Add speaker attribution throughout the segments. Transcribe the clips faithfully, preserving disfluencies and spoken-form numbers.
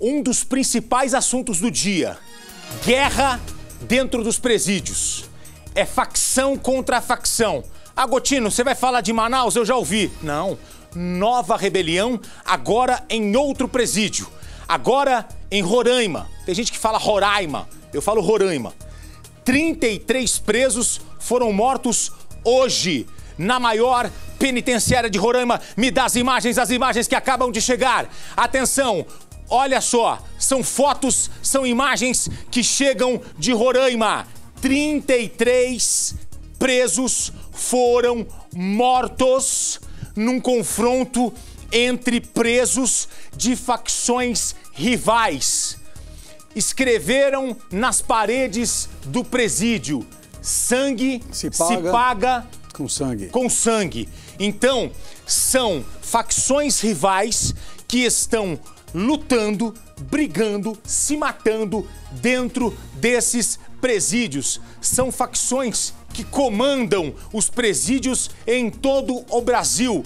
Speaker 1: um dos principais assuntos do dia. Guerra dentro dos presídios. É facção contra facção. Agostinho, você vai falar de Manaus? Eu já ouvi. Não. Nova rebelião, agora em outro presídio. Agora em Roraima. Tem gente que fala Roraima. Eu falo Roraima. trinta e três presos foram mortos hoje na maior penitenciária de Roraima. Me dá as imagens, as imagens que acabam de chegar. Atenção, olha só, são fotos, são imagens que chegam de Roraima. trinta e três presos foram mortos num confronto entre presos de facções rivais. Escreveram nas paredes do presídio: sangue se paga, se paga
Speaker 2: com sangue.
Speaker 1: com sangue. Então, são facções rivais que estão lutando, brigando, se matando dentro desses presídios. São facções que comandam os presídios em todo o Brasil.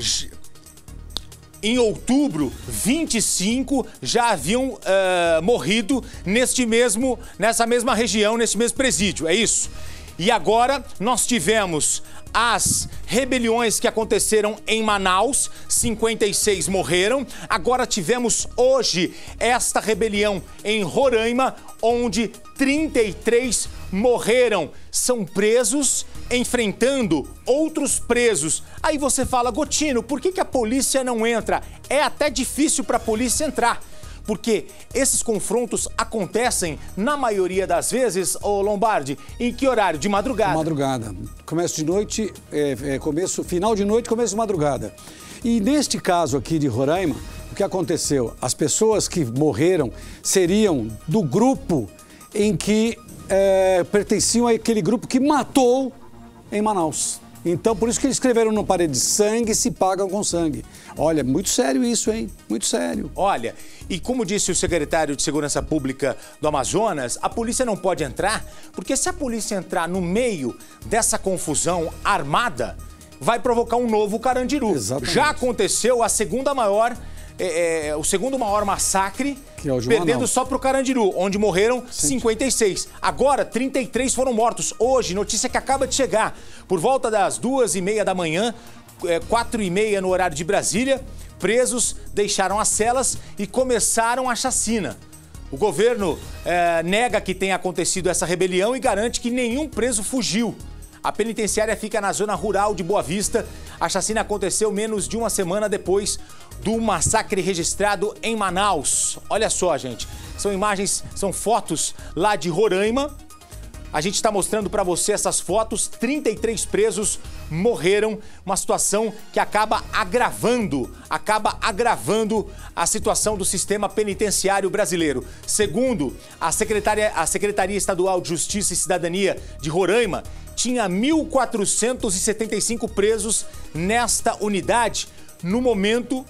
Speaker 1: Em outubro, vinte e cinco já haviam uh, morrido neste mesmo, nessa mesma região, nesse mesmo presídio, é isso? E agora nós tivemos as rebeliões que aconteceram em Manaus, cinquenta e seis morreram. Agora tivemos hoje esta rebelião em Roraima, onde trinta e três morreram. São presos enfrentando outros presos. Aí você fala: Gotino, por que que a polícia não entra? É até difícil para a polícia entrar, porque esses confrontos acontecem, na maioria das vezes, ô Lombardi, em que horário? De madrugada.
Speaker 2: Madrugada. Começo de noite, é, é, começo, final de noite, começo de madrugada. E neste caso aqui de Roraima, o que aconteceu? As pessoas que morreram seriam do grupo em que é, pertenciam àquele grupo que matou em Manaus. Então, por isso que eles escreveram na parede: sangue se pagam com sangue. Olha, muito sério isso, hein? Muito sério.
Speaker 1: Olha, e como disse o secretário de Segurança Pública do Amazonas, a polícia não pode entrar, porque se a polícia entrar no meio dessa confusão armada, vai provocar um novo Carandiru.
Speaker 2: Exatamente.
Speaker 1: Já aconteceu a segunda maior, é, é, o segundo maior massacre,
Speaker 2: que é o de
Speaker 1: perdendo
Speaker 2: Manaus.
Speaker 1: só pro Carandiru, onde morreram cinquenta e seis. Agora, trinta e três foram mortos. Hoje, notícia que acaba de chegar, por volta das duas e meia da manhã, é, quatro e meia no horário de Brasília, presos deixaram as celas e começaram a chacina. O governo é, nega que tenha acontecido essa rebelião e garante que nenhum preso fugiu. A penitenciária fica na zona rural de Boa Vista. A chacina aconteceu menos de uma semana depois do massacre registrado em Manaus. Olha só, gente, são imagens, são fotos lá de Roraima. A gente está mostrando para você essas fotos. trinta e três presos morreram, uma situação que acaba agravando, acaba agravando a situação do sistema penitenciário brasileiro. Segundo a Secretaria, a Secretaria Estadual de Justiça e Cidadania de Roraima, tinha mil quatrocentos e setenta e cinco presos nesta unidade no momento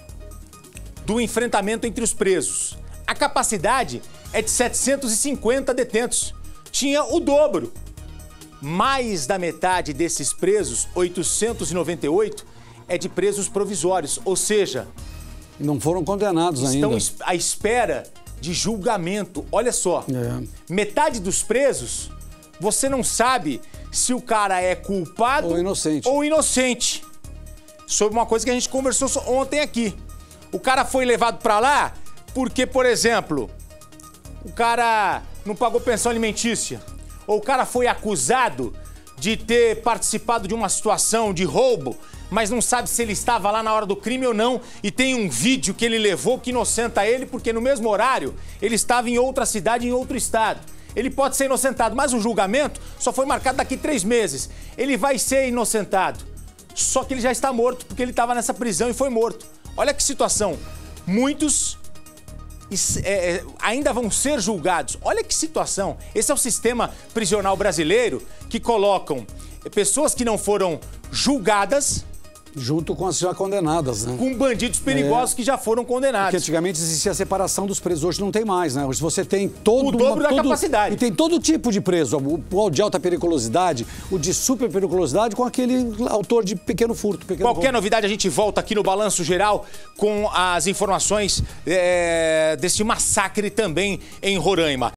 Speaker 1: do enfrentamento entre os presos. A capacidade é de setecentos e cinquenta detentos. Tinha o dobro. Mais da metade desses presos, oitocentos e noventa e oito, é de presos provisórios, ou seja,
Speaker 2: não foram condenados
Speaker 1: estão
Speaker 2: ainda.
Speaker 1: Estão à espera de julgamento. Olha só, é. Metade dos presos, você não sabe se o cara é culpado
Speaker 2: ou inocente.
Speaker 1: ou inocente. Sobre uma coisa que a gente conversou ontem aqui. O cara foi levado pra lá porque, por exemplo, o cara não pagou pensão alimentícia. Ou o cara foi acusado de ter participado de uma situação de roubo, mas não sabe se ele estava lá na hora do crime ou não, e tem um vídeo que ele levou que inocenta ele, porque no mesmo horário ele estava em outra cidade, em outro estado. Ele pode ser inocentado, mas o julgamento só foi marcado daqui três meses. Ele vai ser inocentado. Só que ele já está morto, porque ele estava nessa prisão e foi morto. Olha que situação. Muitos é, ainda vão ser julgados. Olha que situação. Esse é o sistema prisional brasileiro, que colocam pessoas que não foram julgadas
Speaker 2: Junto com as já condenadas, né?
Speaker 1: Com bandidos perigosos é. que já foram condenados.
Speaker 2: Porque antigamente existia a separação dos presos, hoje não tem mais, né? Hoje você tem todo...
Speaker 1: O dobro
Speaker 2: uma,
Speaker 1: da
Speaker 2: todo,
Speaker 1: capacidade.
Speaker 2: E tem todo tipo de preso, o de alta periculosidade, o de super periculosidade, com aquele autor de pequeno furto. Pequeno
Speaker 1: Qualquer roubo. Novidade, a gente volta aqui no Balanço Geral com as informações é, desse massacre também em Roraima.